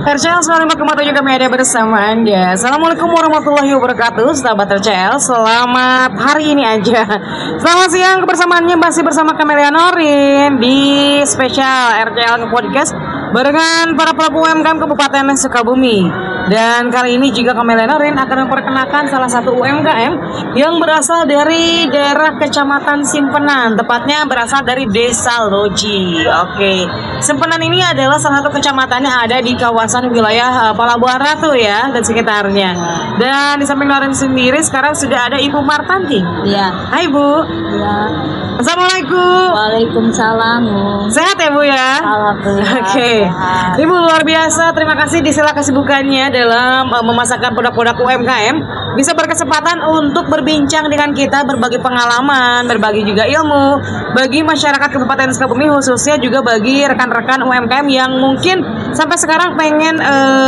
RCL 95,7 kami ada bersama Anda. Assalamualaikum warahmatullahi wabarakatuh. Sahabat RCL, selamat hari ini aja. Selamat siang, kebersamaannya masih bersama Camelia Norin di spesial RCL Podcast barengan para pelaku UMKM Kabupaten Sukabumi. Dan kali ini juga Camelia Norin akan memperkenalkan salah satu UMKM yang berasal dari daerah Kecamatan Simpenan, tepatnya berasal dari Desa Loji. Oke, Simpenan ini adalah salah satu kecamatan yang ada di kawasan wilayah Pelabuhan Ratu ya dan sekitarnya. Dan di samping Norin sendiri sekarang sudah ada Ibu Martanti. Iya. Hai Bu. Iya. Assalamualaikum. Waalaikumsalam. Sehat ya Bu ya? Alhamdulillah. Oke. Sehat. Ibu luar biasa. Terima kasih di sela kesibukannya dalam memasarkan produk-produk UMKM. Bisa berkesempatan untuk berbincang dengan kita, berbagi pengalaman, berbagi juga ilmu bagi masyarakat Kabupaten Sukabumi, khususnya juga bagi rekan-rekan UMKM yang mungkin sampai sekarang pengen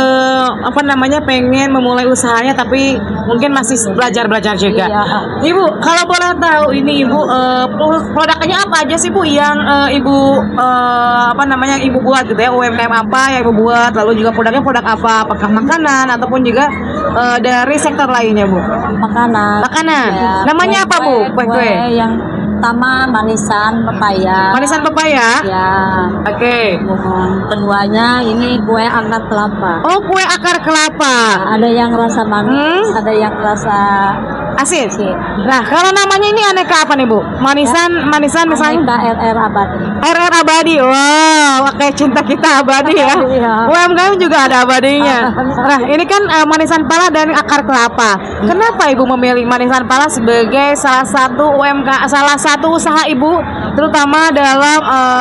pengen memulai usahanya tapi mungkin masih belajar juga. Iya. Ibu, kalau boleh tahu ini Ibu produknya apa aja sih Bu yang Ibu Ibu buat gitu ya, UMKM apa yang Ibu buat, lalu juga produknya produk apa, apakah makanan ataupun juga dari sektor lainnya Bu? Makanan. Ya. Namanya apa Bu? Kue yang pertama manisan pepaya. Manisan pepaya? Ya. Oke. Keduanya ini kue akar kelapa. Oh, kue akar kelapa. Ada yang rasa manis, ada yang rasa asin. asin. Nah, kalau namanya ini aneka apa nih Bu? Manisan misalnya? Aneka RR abadi. RR abadi. Wow, kayak cinta kita abadi ya. Iya. UMKM juga ada abadinya. Nah, ini kan manisan pala dan akar kelapa. Kenapa Ibu memilih manisan pala sebagai salah satu usaha Ibu, terutama dalam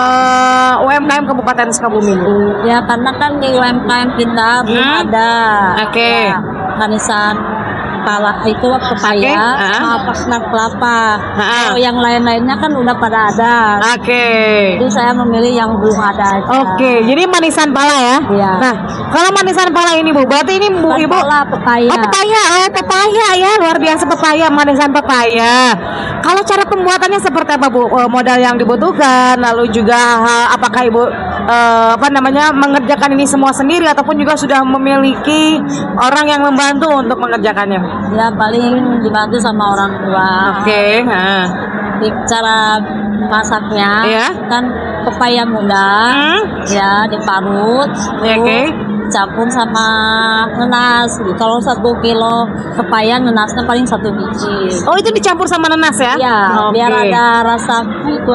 UMKM Kabupaten Sukabumi? Ya, karena kan di UMKM kita belum ada. Oke. Ya, manisan pala itu pepaya sama akar kelapa. Kalau yang lain-lainnya kan udah pada ada. Oke. Jadi saya memilih yang belum ada aja. Oke, jadi manisan pala ya. Iya. Nah, kalau manisan pala ini Bu, berarti ini Bu Ibu pepaya. Pepaya ya, luar biasa pepaya, manisan pepaya. Kalau cara pembuatannya seperti apa Bu? Modal yang dibutuhkan, lalu juga apakah Ibu mengerjakan ini semua sendiri ataupun juga sudah memiliki orang yang membantu untuk mengerjakannya? Ya, paling dibantu sama orang tua. Oke. Cara masaknya kan pepaya muda, ya diparut, campur sama nenas. Kalau 1 kilo pepaya nenasnya paling 1 biji. Oh, itu dicampur sama nenas ya? Ya, biar ada rasa itu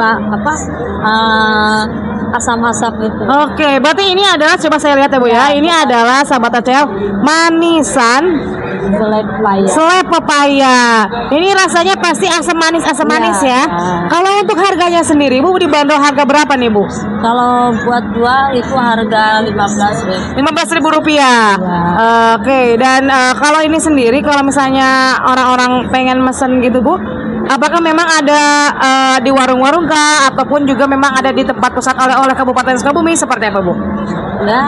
asam gitu. Oke, berarti ini adalah, coba saya lihat ya Bu ya. Ini adalah sahabat RCL manisan selai pepaya. Ini rasanya pasti asam manis ya. Kalau untuk harganya sendiri Bu dibanderol harga berapa nih Bu? Kalau buat jual itu harga 15.000 rupiah. Oke, dan kalau ini sendiri kalau misalnya orang-orang pengen mesen gitu Bu, apakah memang ada di warung-warung kah ataupun juga memang ada di tempat pusat oleh-oleh Kabupaten Sukabumi seperti apa Bu? Ya,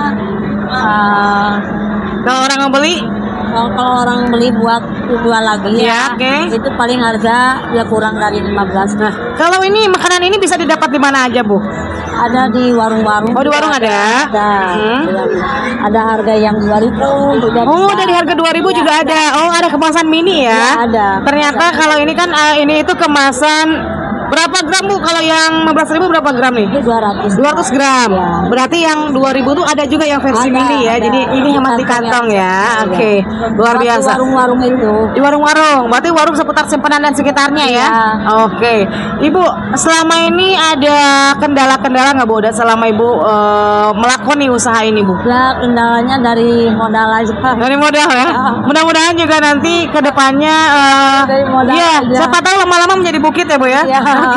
kalau orang mau beli? Kalau orang beli buat jual lagi itu paling harga ya kurang dari 15. Nah, kalau ini makanan ini bisa didapat di mana aja Bu? Ada di warung-warung. Oh, di warung ada? Ada harga yang 2.000. Oh, dari harga 2.000 juga ada. Oh, ada kemasan mini ya? Ada. Ternyata kalau ini kan ini itu kemasan berapa gram Bu? Kalau yang 15.000 berapa gram nih? 200 gram. Ya. Berarti yang 2.000 tuh ada juga yang versi mini ya. Jadi ini hemat di kantong ya. Oke. Luar biasa. Warung-warung itu. Di warung-warung. Berarti warung seputar Simpenan dan sekitarnya ya. Oke. Ibu, selama ini ada kendala-kendala nggak Bu? Selama Ibu melakoni usaha ini Bu? Ya, kendalanya dari modal aja. Dari modal ya. Mudah-mudahan juga nanti ke depannya dari modal aja. Siapa tahu lama-lama menjadi bukit ya Bu ya.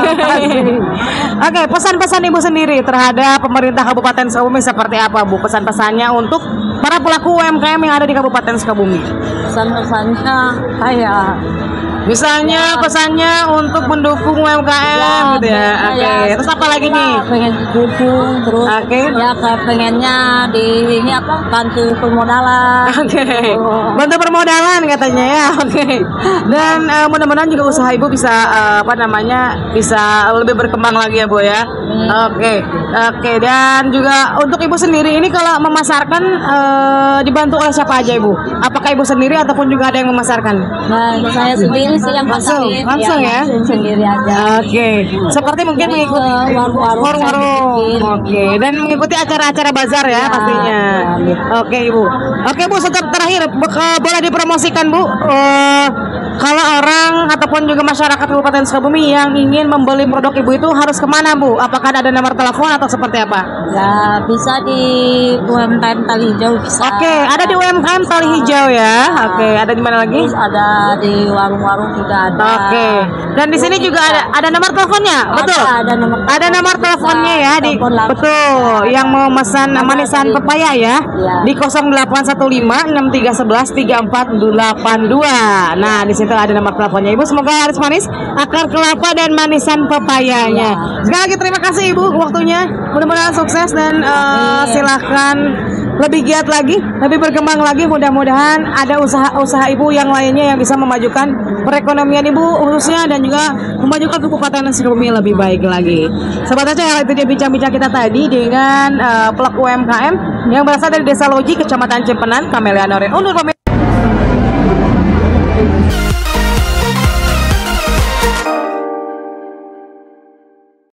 Oke, pesan-pesan Ibu sendiri terhadap pemerintah Kabupaten Sukabumi seperti apa Bu? Pesan-pesannya untuk para pelaku UMKM yang ada di Kabupaten Sukabumi. Pesan-pesannya kayak Misalnya pesannya untuk mendukung UMKM gitu ya. Oke. Terus apa lagi nih? Pengen dukung terus. Oke. Ya pengennya di ini apa? Bantu permodalan. Oke. Bantu permodalan katanya ya. Oke. Dan mudah-mudahan juga usaha Ibu bisa apa namanya? Bisa lebih berkembang lagi ya, Bu ya. Oke. Oke, dan juga untuk Ibu sendiri ini kalau memasarkan dibantu oleh siapa aja Ibu? Apakah Ibu sendiri ataupun juga ada yang memasarkan? Nah, saya sendiri sih yang langsung ya? Sendiri aja. Oke. Seperti mungkin mengikuti warung-warung. Oke, dan mengikuti acara-acara bazar ya pastinya. Oke, Ibu. Oke, Bu, terakhir boleh dipromosikan, Bu. Kalau orang ataupun juga masyarakat Kabupaten Sukabumi yang ingin membeli produk Ibu itu harus kemana, Bu? Apakah ada nomor telepon atau seperti apa? Ya, bisa di UMKM Tali Hijau bisa. Oke, ada di UMKM Tali Hijau ya. Oke, ada di mana lagi? Terus ada di warung-warung juga ada. Oke. Dan di sini juga ada nomor teleponnya, betul? Ada nomor teleponnya ya di betul. Yang mau pesan manisan pepaya ya, di 081563113482. Nah, di situ ada nomor teleponnya Ibu. Semoga laris manis, akar kelapa dan manisan pepayanya. Sekali lagi terima kasih Ibu waktunya. Mudah-mudahan sukses dan silahkan lebih giat lagi, lebih berkembang lagi. Mudah-mudahan ada usaha-usaha Ibu yang lainnya yang bisa memajukan perekonomian Ibu khususnya dan juga memajukan Kabupaten Sukabumi lebih baik lagi. Sobat Aceh, itu dia bincang-bincang kita tadi dengan pelaku UMKM yang berasal dari Desa Loji, Kecamatan Cempenan, Kamelia Norin. Undur pamit.